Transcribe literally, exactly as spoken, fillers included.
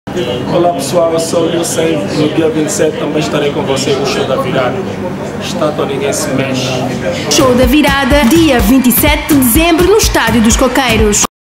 Olá pessoal, eu sou o Lil Sen. No dia vinte e sete também estarei com vocês no show da virada. Estátua Ninguém Se Mexe. Show da virada, dia vinte e sete de dezembro no Estádio dos Coqueiros.